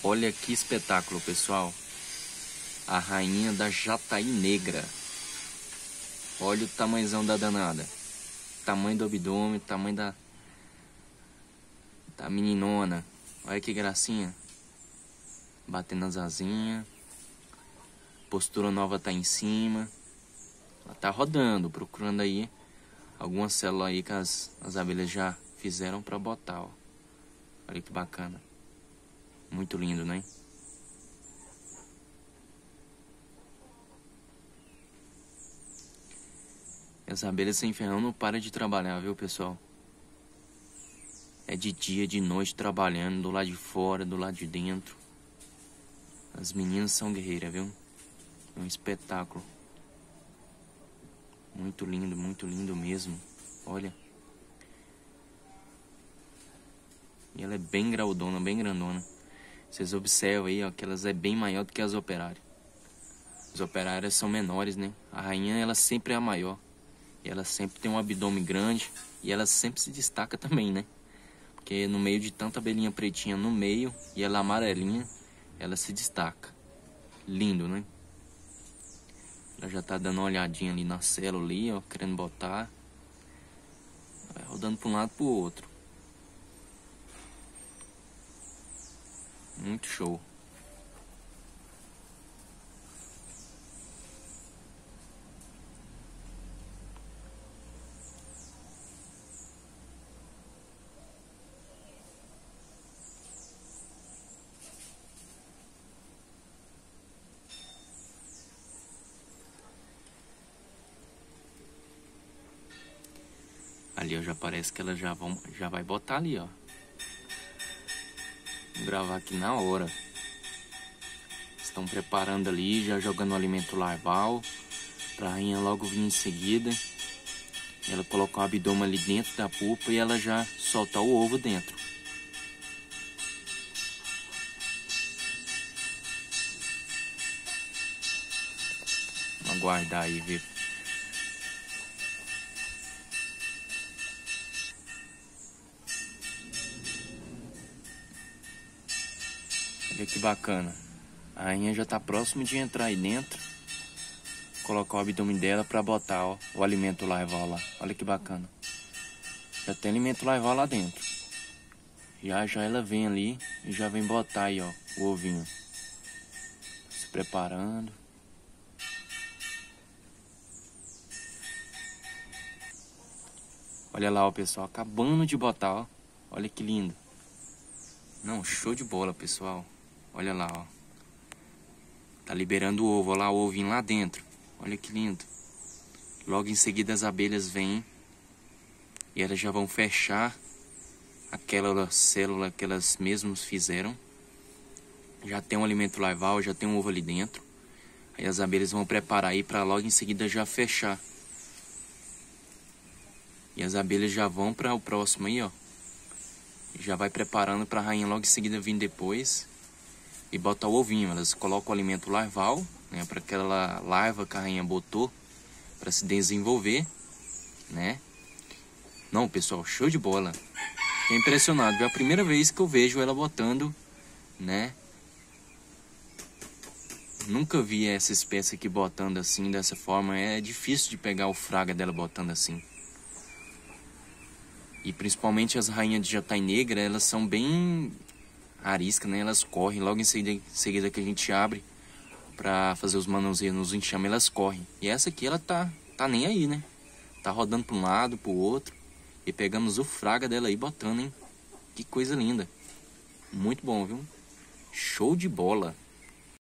Olha que espetáculo, pessoal. A rainha da jataí negra. Olha o tamanhozão da danada. Tamanho do abdômen, tamanho da meninona. Olha que gracinha. Batendo as asinhas. Postura nova tá em cima. Ela tá rodando, procurando aí algumas células aí que as abelhas já fizeram pra botar, ó. Olha que bacana. Muito lindo, né? As abelhas sem ferrão não param de trabalhar, viu, pessoal? É de dia, de noite trabalhando, do lado de fora, do lado de dentro. As meninas são guerreiras, viu? É um espetáculo. Muito lindo mesmo. Olha. E ela é bem graudona, bem grandona. Vocês observam aí, ó, que elas é bem maior do que as operárias. As operárias são menores, né? A rainha, ela sempre é a maior. E ela sempre tem um abdômen grande. E ela sempre se destaca também, né? Porque no meio de tanta abelhinha pretinha no meio e ela amarelinha, ela se destaca. Lindo, né? Ela já tá dando uma olhadinha ali na célula ali, ó, querendo botar. Vai rodando para um lado pro outro. Muito show. Ali, ó, já parece que ela já vai botar ali, ó. Vou gravar aqui na hora. Estão preparando ali, já jogando o alimento larval pra rainha logo vir em seguida. Ela colocar o abdômen ali dentro da pupa e ela já soltar o ovo dentro. Vamos aguardar aí, ver. Olha que bacana. A rainha já tá próximo de entrar aí dentro. Colocar o abdômen dela pra botar, ó, o alimento larval lá. Olha que bacana. Já tem alimento larval lá dentro. Já ela vem ali e já vem botar aí, ó, o ovinho. Se preparando. Olha lá, ó, pessoal. Acabando de botar, ó. Olha que lindo. Não, show de bola, pessoal. Olha lá, ó. Tá liberando o ovo, olha lá o ovinho lá dentro. Olha que lindo. Logo em seguida as abelhas vêm e elas já vão fechar aquela célula que elas mesmas fizeram. Já tem um alimento larval, já tem um ovo ali dentro. Aí as abelhas vão preparar aí para logo em seguida já fechar. E as abelhas já vão para o próximo aí, ó. Já vai preparando para a rainha logo em seguida vir depois e botar o ovinho. Elas colocam o alimento larval, né, para aquela larva que a rainha botou para se desenvolver, né? Não, pessoal, show de bola. Fiquei impressionado, é a primeira vez que eu vejo ela botando, né? Nunca vi essa espécie aqui botando assim, dessa forma. É difícil de pegar o fraga dela botando assim. E principalmente as rainhas de jataí negra, elas são bem ariscas, né? Elas correm logo em seguida que a gente abre pra fazer os manuseiros nos enxames, elas correm. E essa aqui, ela tá nem aí, né? Tá rodando pra um lado, pro outro. E pegamos o fraga dela aí botando, hein? Que coisa linda. Muito bom, viu? Show de bola.